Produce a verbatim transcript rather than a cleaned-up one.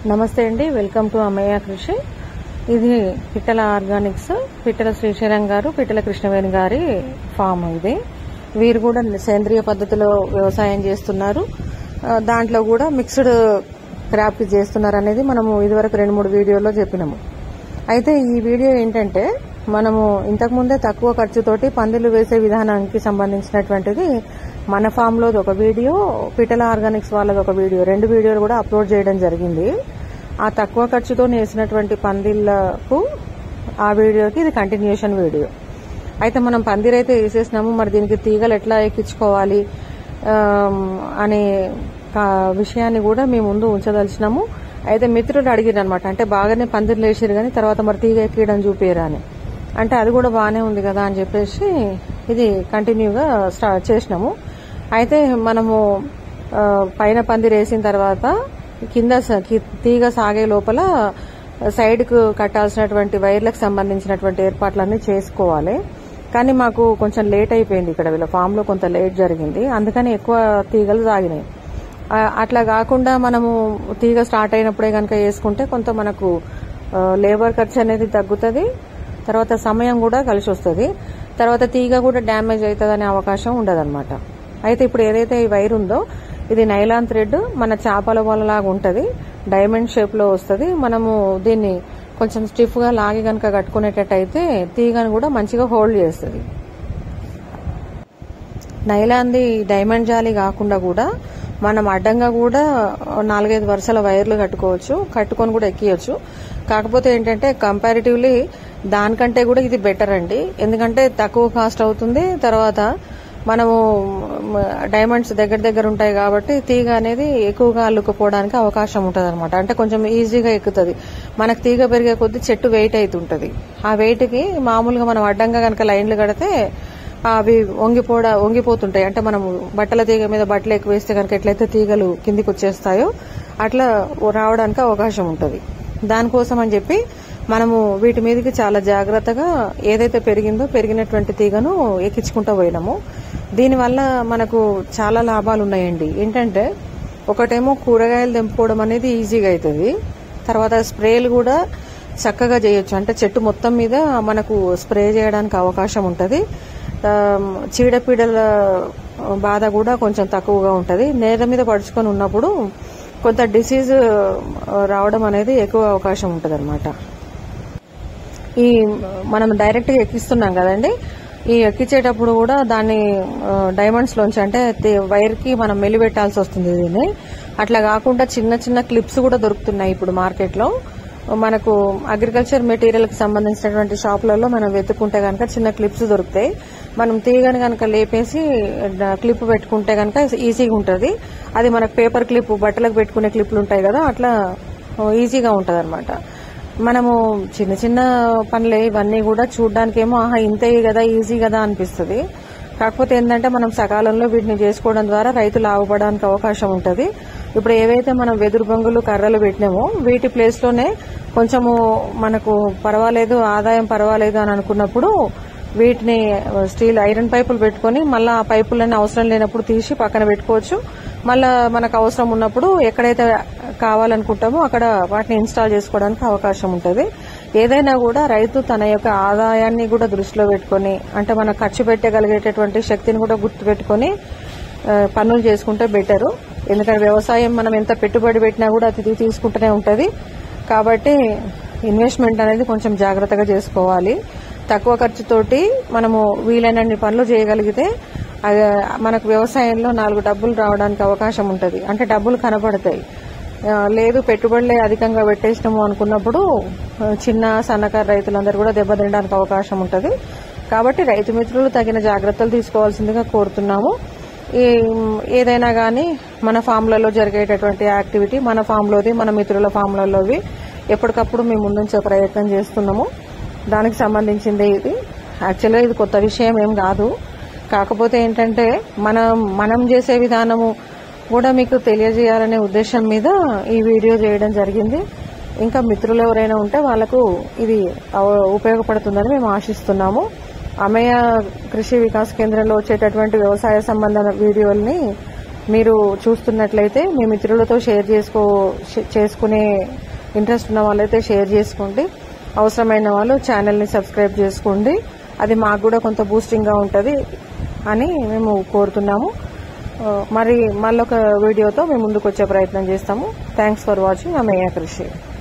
నమస్తే అండి, welcome to అమ్మయ్య కృషి. ఇది పిట్టల ఆర్గానిక్స్, పిట్టల శ్రీశైలం గారు, పిట్టల కృష్ణవేణి గారి ఫామ్. ఇది వీరు కూడా సేంద్రియ పద్ధతిలో వ్యవసాయం చేస్తున్నారు. దాంట్లో కూడా మిక్స్డ్ క్రాప్ చేస్తున్నారు అనేది మనము ఇదివరకు రెండు మూడు వీడియోలో చెప్పినాము. అయితే ఈ వీడియో ఏంటంటే, మనము ఇంతకుముందే తక్కువ ఖర్చుతోటి పందిళ్లు వేసే విధానానికి సంబంధించినటువంటిది మన ఫామ్ లోది ఒక వీడియో, పిట్టల ఆర్గానిక్స్ వాళ్ళది ఒక వీడియో, రెండు వీడియోలు కూడా అప్లోడ్ చేయడం జరిగింది. ఆ తక్కువ ఖర్చుతో వేసినటువంటి పందిళ్లకు ఆ వీడియోకి ఇది కంటిన్యూషన్ వీడియో. అయితే మనం పందిరైతే వేసేసినాము, మరి దీనికి తీగలు ఎట్లా ఎక్కించుకోవాలి అనే విషయాన్ని కూడా మేము ముందు ఉంచదలిచినాము. అయితే మిత్రులు అడిగిరు అనమాట, అంటే బాగానే పందిర్లు వేసారు కానీ తర్వాత మరి తీగ ఎక్కడం చూపియరా అని. అంటే అది కూడా బాగానే ఉంది కదా అని చెప్పేసి ఇది కంటిన్యూగా స్టార్ట్ చేసినాము. అయితే మనము పైన పందిరి వేసిన తర్వాత కింద తీగ సాగే లోపల సైడ్కు కట్టాల్సినటువంటి వైర్లకు సంబంధించినటువంటి ఏర్పాట్లన్నీ చేసుకోవాలి. కానీ మాకు కొంచెం లేట్ అయిపోయింది, ఇక్కడ వీళ్ళ ఫామ్ లో కొంత లేట్ జరిగింది, అందుకని ఎక్కువ తీగలు సాగినాయి. అట్లా కాకుండా మనము తీగ స్టార్ట్ అయినప్పుడే కనుక వేసుకుంటే కొంత మనకు లేబర్ ఖర్చు అనేది తగ్గుతుంది, తర్వాత సమయం కూడా కలిసి వస్తుంది, తర్వాత తీగ కూడా డ్యామేజ్ అవుతుంది అనే అవకాశం ఉండదన్నమాట. అయితే ఇప్పుడు ఏదైతే ఈ వైర్ ఉందో ఇది నైలాన్ థ్రెడ్, మన చేపల వలలాగా ఉంటుంది, డైమండ్ షేప్ లో వస్తుంది. మనము దీన్ని కొంచెం స్టిఫ్ గా లాగి కనుక కట్టుకునేటట్టయితే తీగను కూడా మంచిగా హోల్డ్ చేస్తుంది. నైలాన్ది డైమండ్ జాలి కాకుండా కూడా మనం అడ్డంగా కూడా నాలుగైదు వరుసల వైర్లు కట్టుకోవచ్చు, కట్టుకొని కూడా ఎక్కియచ్చు. కాకపోతే ఏంటంటే కంపారిటివ్లీ దానికంటే కూడా ఇది బెటర్ అండి, ఎందుకంటే తక్కువ కాస్ట్ అవుతుంది, తర్వాత మనము డైమండ్స్ దగ్గర దగ్గర ఉంటాయి కాబట్టి తీగ అనేది ఎక్కువగా అల్లుకుపోవడానికి అవకాశం ఉంటుంది అనమాట. అంటే కొంచెం ఈజీగా ఎక్కుతుంది. మనకు తీగ పెరిగే కొద్దీ చెట్టు వెయిట్ అవుతుంటది. ఆ వెయిట్ కి మామూలుగా మనం అడ్డంగా కనుక లైన్లు కడితే అవి వంగిపోడ వంగిపోతుంటాయి. అంటే మనం బట్టల తీగ మీద బట్టలు ఎక్కువ వేస్తే కనుక ఎట్లయితే తీగలు కిందికి వచ్చేస్తాయో అట్లా రావడానికి అవకాశం ఉంటుంది. దానికోసం అని చెప్పి మనము వీటి మీదకి చాలా జాగ్రత్తగా ఏదైతే పెరిగిందో పెరిగినటువంటి తీగను ఎక్కించుకుంటూ పోయినాము. దీనివల్ల మనకు చాలా లాభాలు ఉన్నాయండి. ఏంటంటే ఒకటేమో కూరగాయలు తెంపుకోవడం అనేది ఈజీగా అవుతుంది, తర్వాత స్ప్రేలు కూడా చక్కగా చేయొచ్చు. అంటే చెట్టు మొత్తం మీద మనకు స్ప్రే చేయడానికి అవకాశం ఉంటుంది. చీడపీడల బాధ కూడా కొంచెం తక్కువగా ఉంటుంది. నేల మీద పడుచుకొని ఉన్నప్పుడు కొంత డిసీజ్ రావడం అనేది ఎక్కువ అవకాశం ఉంటుంది అనమాట. ఈ మనం డైరెక్ట్ గా ఎక్కిస్తున్నాం కదండి, ఈ ఎక్కించేటప్పుడు కూడా దాన్ని డైమండ్స్ లోంచి అంటే వైర్ కి మనం మెలిపెట్టాల్సి వస్తుంది దీన్ని. అట్లా కాకుండా చిన్న చిన్న క్లిప్స్ కూడా దొరుకుతున్నాయి ఇప్పుడు మార్కెట్ లో. మనకు అగ్రికల్చర్ మెటీరియల్ కి సంబంధించినటువంటి షాపులలో మనం వెతుక్కుంటే కనుక చిన్న క్లిప్స్ దొరుకుతాయి. మనం తీగని కనుక లేపేసి క్లిప్ పెట్టుకుంటే కనుక ఈజీగా ఉంటుంది. అది మనకు పేపర్ క్లిప్, బట్టలకు పెట్టుకునే క్లిప్లు ఉంటాయి కదా, అట్లా ఈజీగా ఉంటది అనమాట. మనము చిన్న చిన్న పనులే ఇవన్నీ కూడా చూడ్డానికేమో ఆహా ఇంతే కదా, ఈజీ కదా అనిపిస్తుంది. కాకపోతే ఏంటంటే మనం సకాలంలో వీటిని చేసుకోవడం ద్వారా రైతు లాభపడడానికి అవకాశం ఉంటుంది. ఇప్పుడు ఏవైతే మనం వెదురు బొంగులు కర్రలు పెట్టినామో వీటి ప్లేస్ లోనే కొంచెము మనకు పర్వాలేదు, ఆదాయం పర్వాలేదు అని అనుకున్నప్పుడు వీటిని స్టీల్ ఐరన్ పైపులు పెట్టుకుని మళ్ళా ఆ పైపులన్నీ అవసరం లేనప్పుడు తీసి పక్కన పెట్టుకోవచ్చు. మళ్ళా మనకు అవసరం ఉన్నప్పుడు ఎక్కడైతే కావాలనుకుంటామో అక్కడ వాటిని ఇన్స్టాల్ చేసుకోవడానికి అవకాశం ఉంటుంది. ఏదైనా కూడా రైతు తన యొక్క ఆదాయాన్ని కూడా దృష్టిలో పెట్టుకుని, అంటే మనం ఖర్చు పెట్టగలిగేటటువంటి శక్తిని కూడా గుర్తు పెట్టుకుని పనులు చేసుకుంటే బెటరు. ఎందుకంటే వ్యవసాయం మనం ఎంత పెట్టుబడి పెట్టినా కూడా అది తీసుకుంటూనే ఉంటది. కాబట్టి ఇన్వెస్ట్మెంట్ అనేది కొంచెం జాగ్రత్తగా చేసుకోవాలి. తక్కువ ఖర్చుతోటి మనము వీలైనన్ని పనులు చేయగలిగితే మనకు వ్యవసాయంలో నాలుగు డబ్బులు రావడానికి అవకాశం ఉంటుంది. అంటే డబ్బులు కనబడతాయి. లేదు పెట్టుబడులే అధికంగా పెట్టేసినాము అనుకున్నప్పుడు చిన్న సన్నకారు రైతులందరూ కూడా దెబ్బతినడానికి అవకాశం ఉంటుంది. కాబట్టి రైతు మిత్రులు తగిన జాగ్రత్తలు తీసుకోవాల్సిందిగా కోరుతున్నాము. ఏదైనా గానీ మన ఫామ్లలో జరిగేటటువంటి యాక్టివిటీ మన ఫామ్లోది, మన మిత్రుల ఫామ్లలోవి ఎప్పటికప్పుడు మేము ముందుంచే ప్రయత్నం చేస్తున్నాము. దానికి సంబంధించింది ఇది. యాక్చువల్గా ఇది కొత్త విషయం ఏం కాదు, కాకపోతే ఏంటంటే మనం మనం చేసే విధానము కూడా మీకు తెలియజేయాలనే ఉద్దేశం మీద ఈ వీడియో చేయడం జరిగింది. ఇంకా మిత్రులు ఎవరైనా ఉంటే వాళ్లకు ఇది ఉపయోగపడుతుందని మేము ఆశిస్తున్నాము. అమ్మయ్య కృషి వికాస్ కేంద్రంలో వచ్చేటటువంటి వ్యవసాయ సంబంధ వీడియోల్ని మీరు చూస్తున్నట్లయితే మీ మిత్రులతో షేర్ చేసుకో చేసుకునే ఇంట్రెస్ట్ ఉన్న వాళ్ళైతే షేర్ చేసుకోండి. అవసరమైన వాళ్ళు ఛానల్ని సబ్స్క్రైబ్ చేసుకోండి. అది మాకు కూడా కొంత బూస్టింగ్గా ఉంటుంది అని మేము కోరుతున్నాము. మరి మళ్ళొక వీడియోతో మేము ముందుకు వచ్చే ప్రయత్నం చేస్తాము. Thanks for watching. అమేయ కృషి.